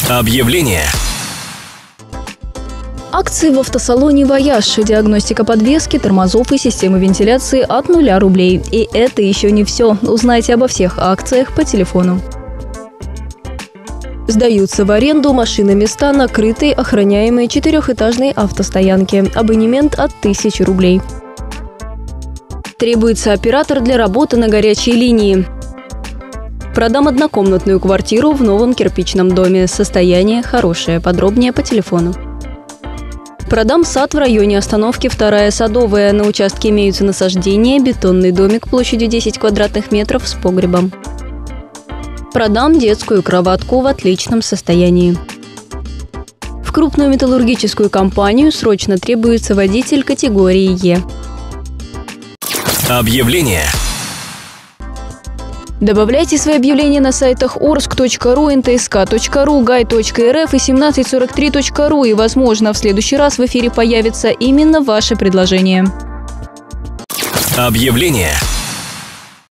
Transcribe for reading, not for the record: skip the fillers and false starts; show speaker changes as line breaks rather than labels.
Объявление.
Акции в автосалоне «Вояж». Диагностика подвески, тормозов и системы вентиляции от 0 рублей. И это еще не все. Узнайте обо всех акциях по телефону. Сдаются в аренду машины-места на крытой, охраняемой 4-этажной автостоянке. Абонемент от 1000 рублей. Требуется оператор для работы на горячей линии. Продам однокомнатную квартиру в новом кирпичном доме. Состояние хорошее. Подробнее по телефону. Продам сад в районе остановки 2-я Садовая. На участке имеются насаждения, бетонный домик площадью 10 квадратных метров с погребом. Продам детскую кроватку в отличном состоянии. В крупную металлургическую компанию срочно требуется водитель категории Е.
Объявление.
Добавляйте свои объявления на сайтах orsk.ru, ntsk.ru, gay.rf и 1743.ru, и, возможно, в следующий раз в эфире появится именно ваше предложение.
Объявление.